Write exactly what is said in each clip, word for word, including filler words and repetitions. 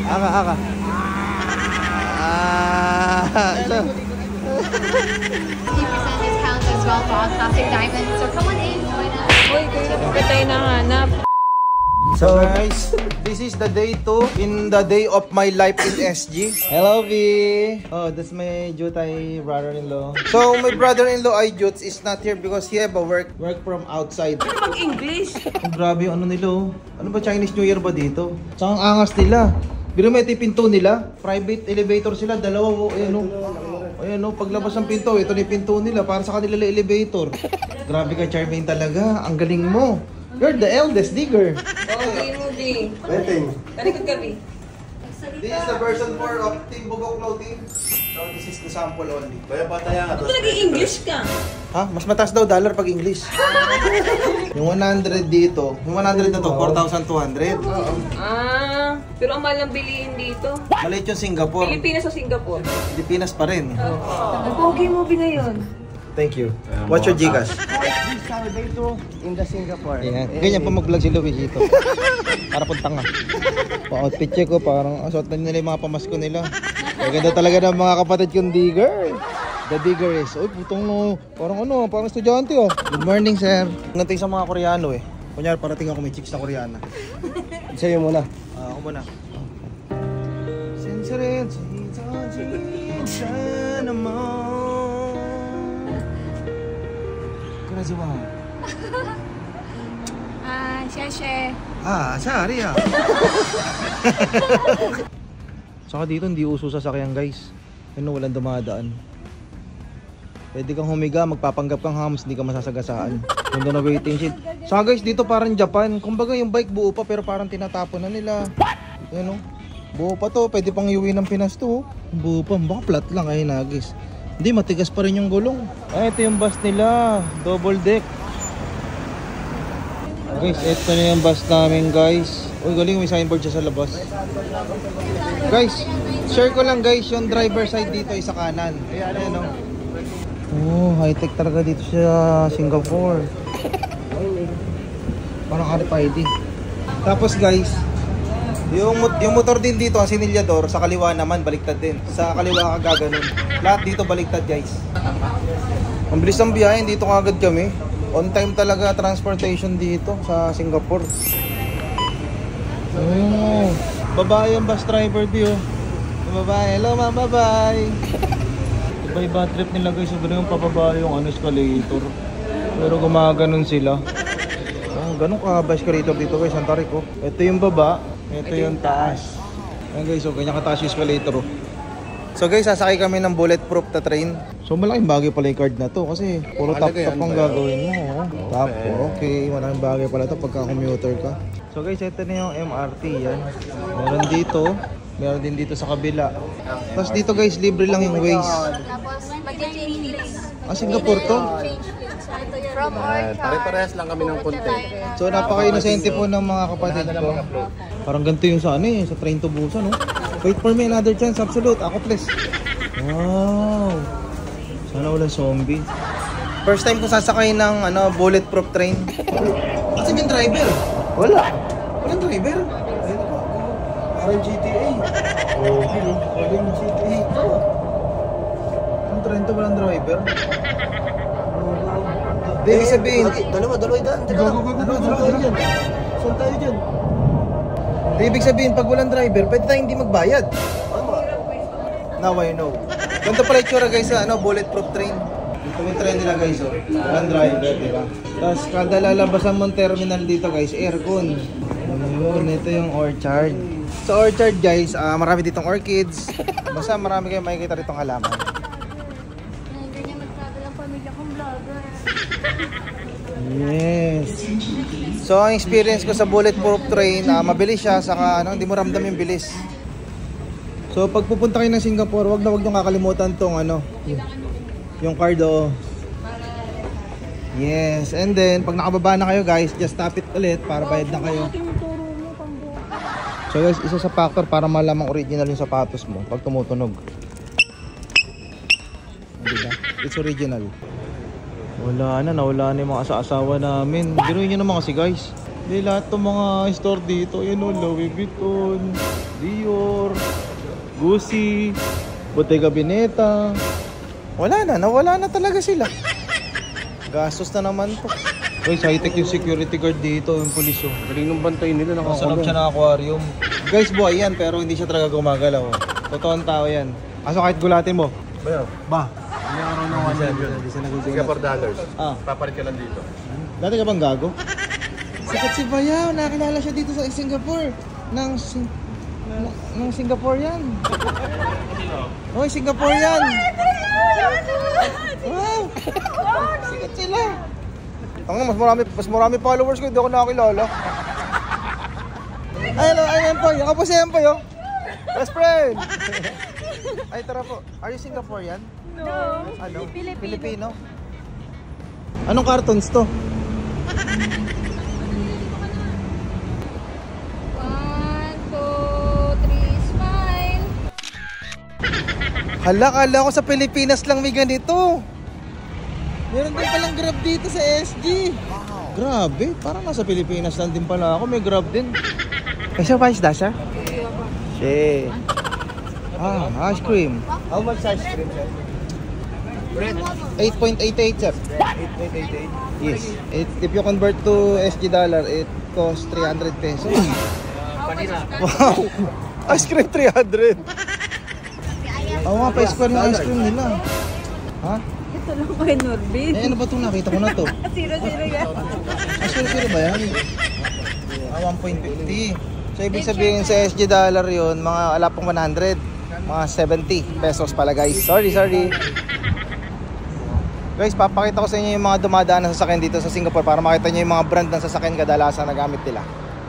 Aka, aka. Ah. fifty percent discount as well for all classic diamonds. So come on in, join us. Uy, kaya pa tayo nahanap. So guys, this is the day two in the day of my life in S G. Hello V. Oh, that's my Jutay brother-in-law. So my brother-in-law ay Juts is not here because he have a work work from outside. Ano mag-English? Oh, grabe yung ano nila oh. Ano ba Chinese New Year ba dito? Tsaka ang angas nila. Biro mo ito yung pinto nila. Private elevator sila. Dalawa oh. Ayan oh. Ayan oh. Paglabas ng pinto, ito na yung pinto nila. Para sa kanila elevator. Grabe ka Charmaine talaga. Ang galing mo. You're the eldest digger. Oo, hindi mo, di. Waiting. Talikod ka, Vi. This is the version four of Team Bugok Clothing. So this is the sample only. Kaya pataya nga. Ba't nag-i-English ka? Ha? Mas mataas daw dollar pag English. Yung one hundred dito, yung one hundred na to, four thousand two hundred. Oo. Ah, pero ang mahal ng bilihin dito. Maliit yung Singapore. Pilipinas o Singapore? Pilipinas pa rin. Ang pogi mo, Vi, ngayon. Thank you. What's your Gcash? This Saturday to in the Singapore. Ayan. Ganyan pa mag-vlog si Luisito. Para puntang nga. Pa-outfit check ko, parang asot na nila yung mga pamasko nila. Maganda talaga ng mga kapatid kong digger. The digger is, uy putong no, parang ano, parang estudyante oh. Good morning sir. Nantay sa mga Koreano eh. Kunyari parating ako may chicks na Koreana. Sa'yo muna. Ah, ako muna. Sensorin, sensorin, sana mo. Konnichiwa. Ah, sheshe. Ah, sorry ah. Saka dito hindi uso sasakyan guys. Ano, walang dumadaan. Pwede kang humiga, magpapanggap kang hams, hindi ka masasagasaan. Ganda na waiting shed. Saka guys, dito parang Japan. Kumbaga yung bike buo pa pero parang tinatapon na nila. Ano? Buo pa to, pwede pang iuwi ng Pinas to. Buo pa, baka flat lang ay nagis. Hindi, matigas pa rin yung gulong. Ay, ito yung bus nila. Double deck. Guys, ito na yung bus namin guys. Uy, galing may signboard siya sa labas. Guys, share ko lang guys, yung driver side dito ay sa kanan. Ayan o. Oh, high tech talaga dito sa Singapore. Parang R F I D. Tapos guys, yung, yung motor din dito, ang sinilyador, sa kaliwa naman, baliktad din. Sa kaliwa ka gaganon. Lahat dito baliktad guys. Ang bilis ng biyahe, dito kagad kami. On time talaga transportation dito sa Singapore. Oh, babae ang bus driver dito. Babae, hello ma'am, bye-bye. Iba-iba trip nila guys, sobrang yung papaba yung ano, escalator. Pero gumaganon sila. Oh, ganun kahaba escalator dito guys, ang tarik oh. Ito yung baba, ito yung taas. Ayan guys, so ganyan kataas yung escalator oh. So guys, sasakay kami ng bulletproof na train. So malaking bagay pala yung card na to kasi puro tap-tap ang gagawin mo. Oh. Tap, okay. Malaking bagay pala to pagka commuter ka. So guys, ito na yung M R T yan. Meron dito, meron din dito sa kabila. Tapos dito guys, libre lang yung Waze. Tapos, mag-change please. Ah, Singapore to? From Orchard. Pare-parehas lang kami ng konti. So napaka-inosente po ng mga kapatid ko. Parang ganito yung sa ano eh, sa Train to Busan no? Wait for me, another chance, absolute. Ako please. Wow. Sana walang zombie. First time ko sasakay ng ano, bulletproof train. Kasi yung driver. Wala. Walang driver. Ayun ako. Parang G T A. Oh, parang G T A. Ang train to walang driver. Ibig sabihin, Dalawa, dalawa dyan. Dalawa, dalawa, dalawa dyan. Saan tayo dyan? ibig sabihin, pag walang driver, pwede tayong hindi magbayad. Now I know. Ganito pala yung tsura guys sa ano, bulletproof train. Ito yung train nila guys, oh. Walang driver, diba? Tapos kada lalabasan mong terminal dito guys, aircon. Ayun, ito yung Orchard. Sa Orchard guys, uh, marami ditong orchids. Basta marami kayong makikita ritong halaman. Ganyan mag-travel ang pamilya kong vlogger. Yes. So ang experience ko sa bulletproof train, uh, mabilis siya, saka ano, hindi mo ramdam yung bilis. So pag pupunta kayo ng Singapore, wag na wag niyong kakalimutan tong ano, yung card oh. Yes, and then pag nakababa na kayo guys, just tap it ulit para bayad na kayo. So guys, isa sa factor para malamang original yung sapatos mo pag tumutunog. Diba? It's original. Wala na, nawala na yung mga asa-asawa namin. Biruin nyo naman kasi guys. Hindi lahat ng mga store dito, yun o, Louis Vuitton, Dior, Gucci, Bottega Veneta. Wala na, nawala na talaga sila. Gastos na naman to. Guys, high-tech yung security guard dito, yung pulis yung. Galing ng bantay nila, Masarap siya ng aquarium. Guys, buhay yan, pero hindi siya talaga gumagalaw. Totoong tao yan. Aso kahit gulatin mo. Bayo, Ba? hindi ako nung one hundred. Hindi siya nagugulat. Singapore dollars. Ah. Papalit ka lang dito. Dati ka bang gago? Sikat si Bayaw, nakilala siya dito sa Singapore. Nang sing... na- Nang Singaporean. Hoy, Singaporean! Wow! Sikat sila. Ang mas marami, mas marami followers ko, hindi ako nakakilala. Ay, hello, ay, Empoy. Ako po si Empoy, oh. Best friend! Ay, tara po. Are you Singaporean? No. Ano? Filipino. Anong cartoons to? One, two, three, smile. Hala, kala ko sa Pilipinas lang may ganito. Meron din palang Grab dito sa S G. Grabe, parang nasa Pilipinas lang din pala ako. May Grab din. Kasi pa isda siya? Shit. Ah, ice cream. How much ice cream, sir? eight point eight eight, sir. eight point eight eight? Yes. It, if you convert to S G dollar, it costs three hundred pesos. Wow! Ice cream three hundred. Oo nga, pa-square yung ice cream nila. Ha? Ito lang kay Norbin. Eh, ano ba itong nakita ko na to? Zero-zero yan. Ah, zero-zero ba yan? Ah, one point fifty. So, ibig sabihin sa S G dollar yun, mga ala pong one hundred. Mga seventy pesos pala, guys. Sorry, sorry. Guys, papakita ko sa inyo yung mga dumadaan na sasakyan dito sa Singapore para makita nyo yung mga brand ng sasakyan kadalasan na gamit nila.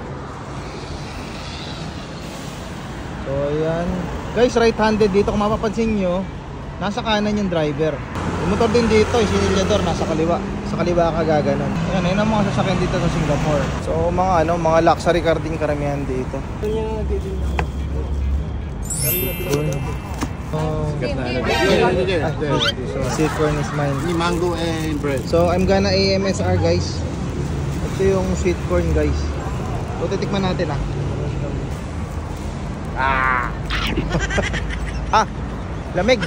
So, ayan. Guys, right-handed dito, kung mapapansin nyo, nasa kanan yung driver. Yung motor din dito, yung sinilyador, nasa kaliwa. Sa kaliwa ka gaganon. Ayan, ayun ang mga sasakyan dito sa Singapore. So, mga ano, mga luxury car din karamihan dito. Oh, sweet corn is mine. Ini mango and bread. So, I'm gonna A M S R, guys. Ito yung sweet corn, guys. So, titikman natin, ah. Ah! Ah! Lamig!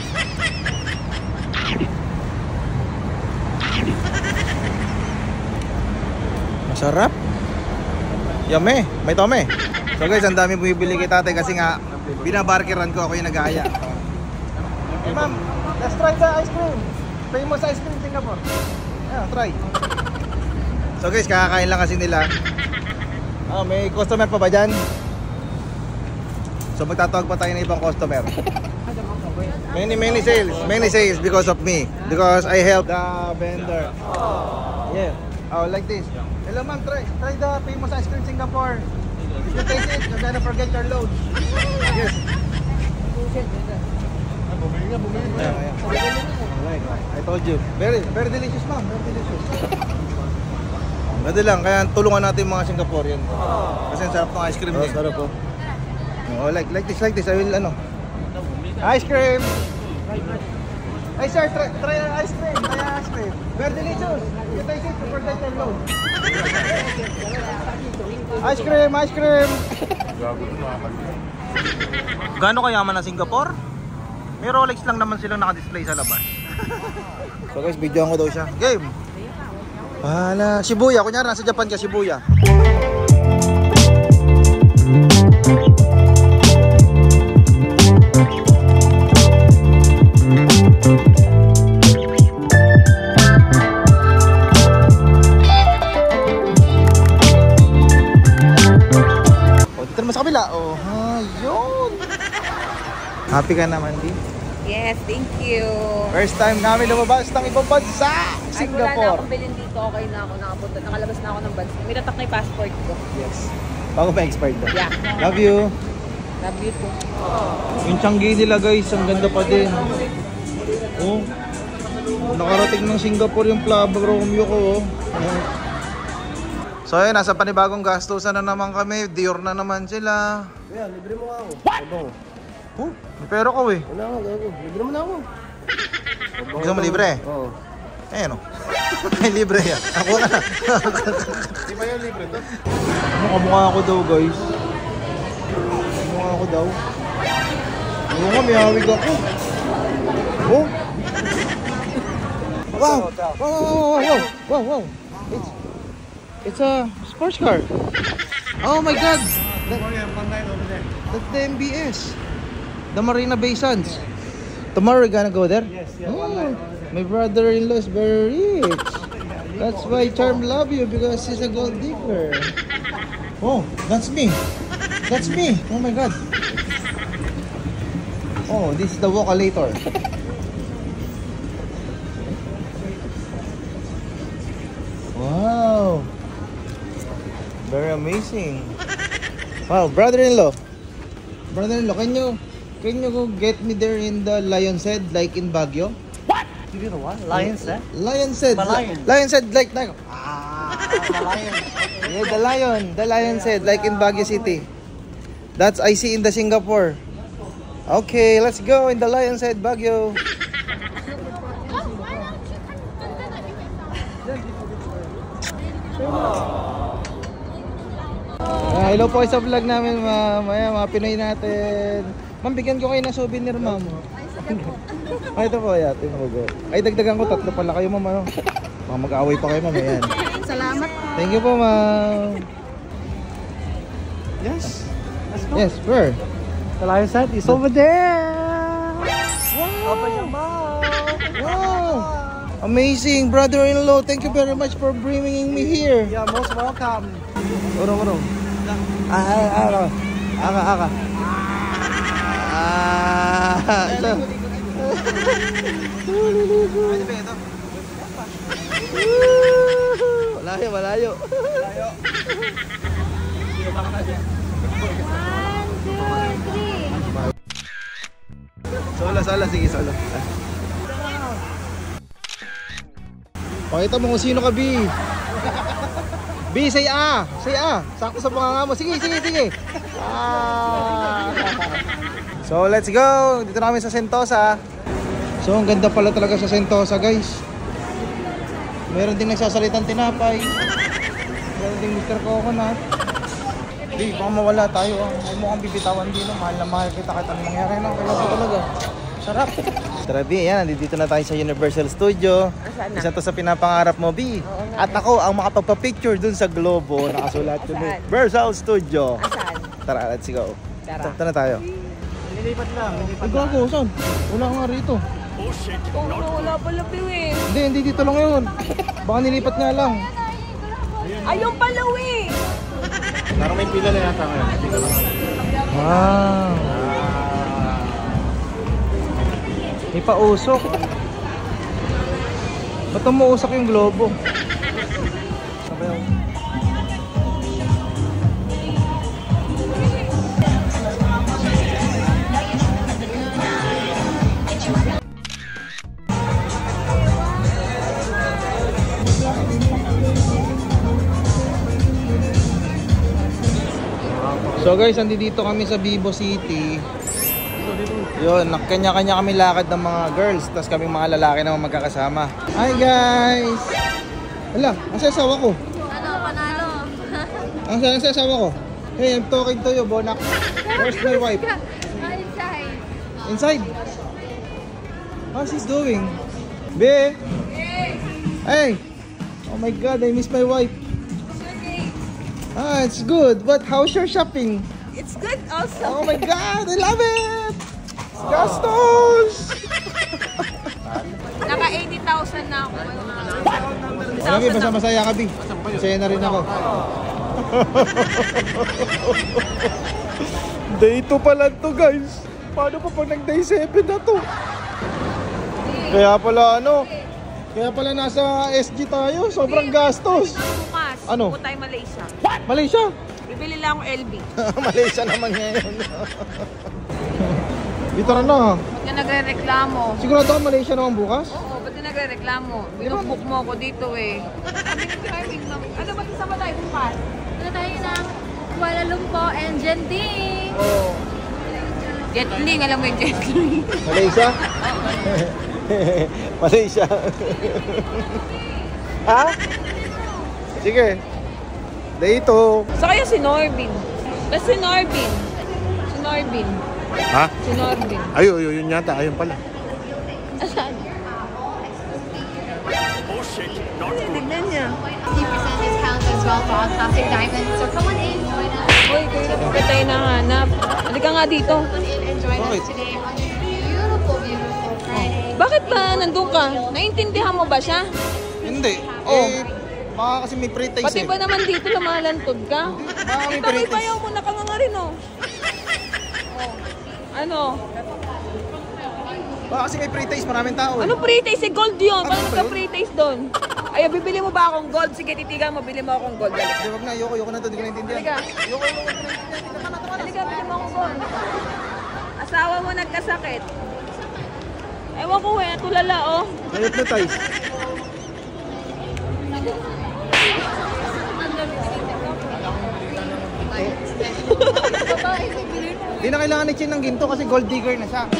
Masarap! Yummy! May tome! So guys, ang dami bumibili kay tatay kasi nga binabarkiran ko, ako yung nag-aaya. Hey ma'am, let's try the ice cream. Famous ice cream Singapore. Ayan, try. So guys, kakakain lang kasi nila. Ah, may customer pa ba dyan? So magtatawag pa tayo ng ibang customer. Many many sales, many sales because of me. Because I help the vendor. Yeah. Oh, like this. Hello ma'am, try, try the famous ice cream Singapore. If you taste it, you're gonna forget your load. Yes. Bumili nga, bumili nga. I told you. Very, very delicious ma'am. Very delicious. Ganda lang, kaya tulungan natin yung mga Singaporean. Kasi ang sarap ng ice cream niya. Sarap po. Oh, like, like this, like this. I will, ano. Ice cream! Hey sir, try, try our ice cream. Try our ice cream. Very delicious. You taste it, you forget your load. Ice cream, ice cream. Gaano kayaman na Singapore? May Rolex lang naman silang naka-display sa labas. So guys, videoan ko daw siya. Game! Bahala. Shibuya, kunyari nasa Japan ka, Shibuya. O, dito naman sa kabila. Oh, ayun. Happy ka naman, Di? Yes, thank you. First time namin lumabas ng ibang bansa, Ay, wala na Singapore. akong bilhin dito. Okay na ako. Nakapunta. Nakalabas na ako ng bansa. May tatak na yung passport ko. Yes. Bago pa expired daw. Yeah. Love you. Love you too. Yung Changi nila guys, ang ganda pa din. Oh. Nakarating ng Singapore yung Plaza Romeo ko. Oh. Oh. So ayun, nasa panibagong gastusan na naman kami. Dior na naman sila. Kaya, libre mo nga ako. Ano? Oh, may pera ko eh. Wala nga, gago. Libre mo na ako. Gusto mo libre? Oo. Eh no. May libre yan. Ako na. Di ba yan libre to? Mukha-mukha ako daw guys. Mukha ako daw. Oo nga, may hawig ako. Oh! Wow! Wow, wow, wow, wow, wow, wow. It's, it's a sports car. Oh my God! That, that's the M B S. The Marina Bay Sands. Tomorrow we're gonna go there? Yes, yeah, Oh, one night. my brother-in-law is very rich. That's why Charm love you, because he's a gold digger. Oh, that's me. That's me. Oh my God. Oh, this is the Vocalator. Wow. Very amazing. Wow, brother-in-law. Brother-in-law, can you can you go get me there in the Lion's Head like in Baguio? You know what? Lion's Head? Lion's Head. The lion. Lion's Head like like Ah, the lion. yeah, the lion, the Lion's Head like in Baguio City. That's I see in the Singapore. Okay, let's go in the Lion's Head, Baguio. Ah, hello po sa vlog namin, ma'am. Ayan, mga Pinoy natin. Ma'am, bigyan ko kayo ng souvenir, ma'am. Ay, ito po, yeah, tinugo. Ay, dagdagan ko, tatlo pala kayo, ma'am. Ano? Baka mag-aaway pa kayo, ma'am. Ayan. Salamat. Thank you po, ma'am. Yes. Let's go. Yes, where? The lion's head is over there. Wow! Open your mouth. Wow! Amazing, brother-in-law. Thank you very much for bringing me here. You're most welcome. Uro, uro. Ah, ah, ah, aka, aka. Ah, ito. Malayo, malayo. One, two, three. Solo, solo. Sige, solo. Pakita mo kung sino ka, B. B, say A. Say A. Sakto sa panganga mo. Sige, sige, sige. Ah. So, let's go. Dito na kami sa Sentosa. So, ang ganda pala talaga sa Sentosa, guys. Meron ding nagsasalitang tinapay. Meron ding Mister Coconut. B, baka mawala tayo. Huwag mo kang bibitawan din. Mahal na mahal kita. Kahit anong nangyari na. Kailangan ko talaga. Sarap. Tara, B, yan. Nandito na tayo sa Universal Studio. Isa to sa pinapangarap mo, B. At ako ang makapagpa-picture dun sa globo. Nakasulat ko Universal Studio. Asan? Tara, let's go. Tara. Tara na tayo. Lilipat lang. Lilipat Ay, lang. gago, saan? Wala nga rito. Oh, no, wala pala piw eh. Hindi, hindi dito lang yun. Baka nilipat nga lang. Ayun pala eh. Parang may pila na yata ngayon. Dito lang. Wow. May pausok. Ba't umuusok yung globo? So guys, andito kami sa Vivo City. Yun, kanya-kanya kami lakad ng mga girls, tapos kami mga lalaki naman magkakasama. Hi guys! Hala, ang sasawa ko. Ano, panalo? Ang ang sasawa ko. Hey, I'm talking to you, Bonak. Where's my wife? Inside. Inside? How's she's doing? Be? Hey! Oh my God, I miss my wife. Ah, it's good. But how's your shopping? It's good also. Oh my God, I love it! Gastos! Naka eighty thousand na ako. Alam mo, basta masaya ka, Bi. Masaya na rin ako. Day two pa lang to, guys. Paano pa pag nag-day seven na to? Kaya pala ano, kaya pala nasa S G tayo, sobrang gastos. Bukas, Ano? pupunta tayo Malaysia. Malaysia? Bibili lang ako L B. Malaysia naman ngayon. Dito rin na. Ba't ka nagre-reklamo? Sigurado ka Malaysia naman bukas? Oo, ba't ka nagre-reklamo? Binubook mo ako dito eh. Sabi ko driving lang. Ano ba kasama tayo bukas? Ano tayo ng Kuala Lumpur and Genting? Oo. Jetling, alam mo yung jetling. Malaysia? Malaysia. Ha? Sige. Dito. Sa kaya si Norbin. Basta si Norbin. Si Norbin. Ha? Si Norbin. Ay, ay, yun yata. Ayun pala. Asan? Ay, tignan niya. fifty percent discount as well for all classic diamonds. So come on in, join us. Uy, kayo na pa tayo nahanap. Halika nga dito. Come on in and join Bakit? us today on this beautiful, beautiful Friday. Bakit ba nandun ka? Naintindihan mo ba siya? Hindi. Oh. Eh, baka kasi may pre-taste Pati eh. ba naman dito lumalantod ka? Baka may Ito may pre-taste. bayaw mo, nakanganga rin oh. Oh. Ano? Baka kasi may pre-taste, maraming tao eh. Ano pre-taste? Eh, gold yun. Paano Ano ba yun? nagka-pre-taste doon? Ay, bibili mo ba akong gold? Sige, titigan mo, bili mo akong gold. Halika. Hindi, wag na. Ayoko, ayoko na to. Hindi ko naintindihan. Halika. Ayoko, ayoko na naintindihan. Tama na, tama na. Halika, bili mo akong gold. Asawa mo nagkasakit. Ewan ko eh, tulala oh. Na-hypnotize. Hindi na kailangan ni Chin ng ginto kasi gold digger na siya.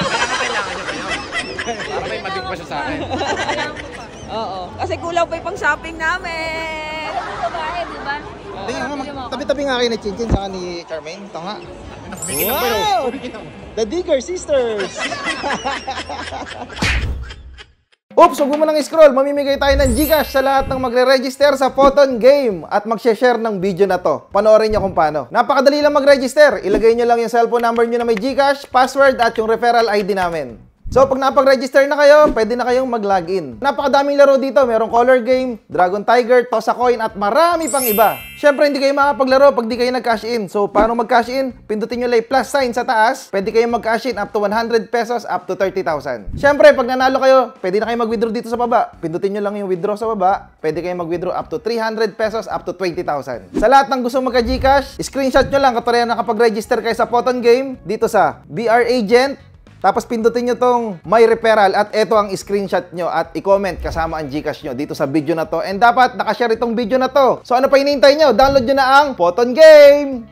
Para may madig pa siya sa akin. Oo. Kasi kulang pa yung pang shopping namin. Babae, di ba? Hindi nga, mag- tabi-tabi nga kayo ni Chin Chin sa ni Charmaine. Ito nga. Wow! The Digger Sisters! Oops, huwag mo lang scroll. Mamimigay tayo ng Gcash sa lahat ng magre-register sa Photon Game at mag-share ng video na to. Panoorin nyo kung paano. Napakadali lang mag-register. Ilagay nyo lang yung cellphone number nyo na may Gcash, password at yung referral I D namin. So, pag napag-register na kayo, pwede na kayong mag-login. Napakadaming laro dito. Merong Color Game, Dragon Tiger, Toss a Coin, at marami pang iba. Siyempre, hindi kayo makapaglaro pag di kayo nag-cash in. So, paano mag-cash in? Pindutin nyo lang yung plus sign sa taas. Pwede kayong mag-cash in up to one hundred pesos, up to thirty thousand. Siyempre, pag nanalo kayo, pwede na kayo mag-withdraw dito sa baba. Pindutin nyo lang yung withdraw sa baba. Pwede kayong mag-withdraw up to three hundred pesos, up to twenty thousand. Sa lahat ng gusto magka-Gcash, screenshot nyo lang katulad na nakapag-register kayo sa Photon Game dito sa B R Agent. Tapos pindutin nyo tong My Referral at ito ang screenshot nyo at i-comment kasama ang Gcash nyo dito sa video na to. And dapat nakashare itong video na to. So ano pa hinihintay nyo? Download nyo na ang Photon Game!